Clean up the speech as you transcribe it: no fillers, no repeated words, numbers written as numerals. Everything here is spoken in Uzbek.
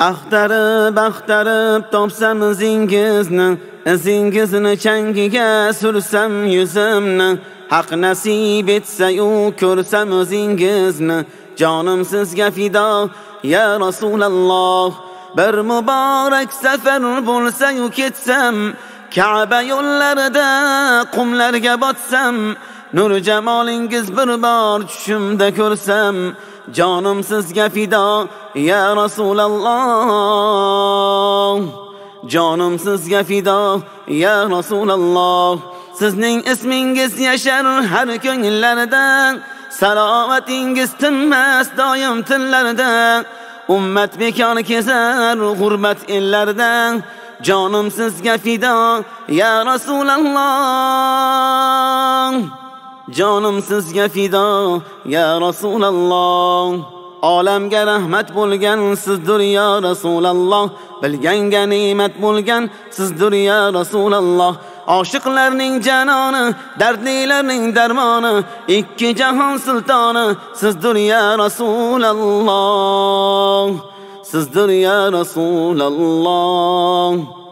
Axtarib topsam izingizni, izingizni changiga sursam yuzimni, haq nasib etsa-yu ko'rsam o'zingizni, jonim sizga fido ya Rasululloh. Bir muborak safar bo'lsa-yu ketsam, Ka'ba yo'llarida qumlarga botsam, nur jamolingiz bir bor tushimda ko'rsam, jonim sizga fido ya Rasululloh. Jonim sizga fido ya Rasululloh. Sizning ismingiz yashar har ko'ngillarda, salovatingiz tinmas doim tillarda. Ummat bekor kezar g'urbat ellarda, jonim sizga fido ya Rasululloh. Jonim sizga fido ya Rasululloh. Olamga rahmat bo'lgan sizdir ya Rasululloh. Bilganga ne'mat bo'lgan sizdir ya Rasululloh. Oshiqlarning janoni, dardlilarning darmoni, ikki jahon sultoni sizdir ya Rasululloh. Sizdir ya Rasululloh.